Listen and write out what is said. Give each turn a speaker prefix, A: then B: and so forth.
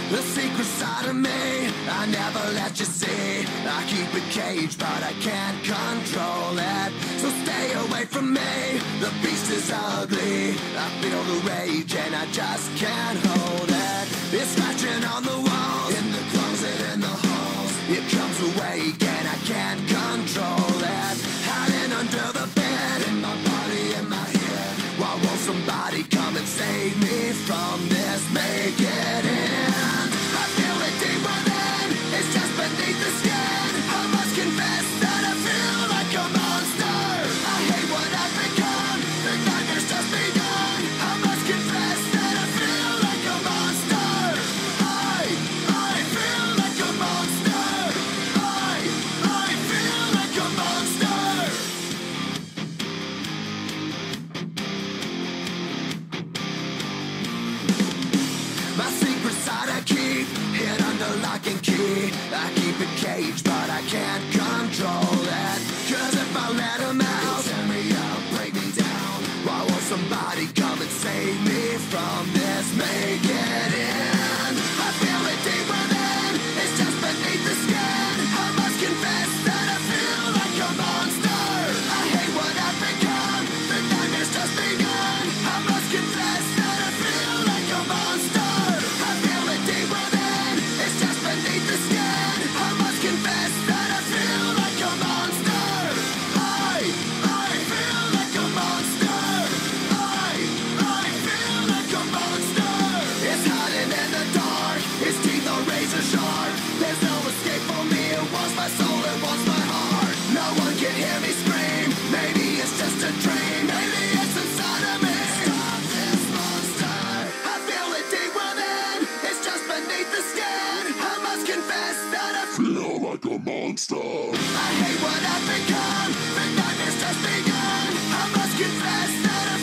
A: The secret side of me, I never let you see. I keep it caged, but I can't control it. So stay away from me, the beast is ugly. I feel the rage and I just can't hold it. It's scratching on the walls, in the closet, in the halls. It comes awake and I can't control it. Hiding under the bed, in my body, in my head. Why won't somebody come and save me from this? Make it end. I feel it deep within, it's just beneath the skin. I must confess that I feel like a monster. I hate what I've become, the nightmare's just begun. I must confess that I feel like a monster. I feel like a monster. I feel like a monster. My secret side I keep hid under lock and key. I keep it caged, but I can't control it. Cause if I let him out, tear me up, break me down. Why won't somebody come and save me from this? Make it end. I feel it deep within, it's just beneath the skin. I must confess that I feel like a monster. I hate what I've become, the nightmare's just begun. I must confess that I feel like a monster. I feel it deep within, it's just beneath the skin. I must confess that I feel like a monster. I feel like a monster. I feel like a monster. It's hiding in the dark, its teeth are razor sharp. There's no escape for me, it wants my soul, it wants my heart. No one can hear me scream, maybe it's just a dream. Maybe it's inside of me. Stop this monster. I feel it deep within, it's just beneath the skin. I must confess that I feel like a monster. I hate what I've become, the nightmare's just begun. I must confess that I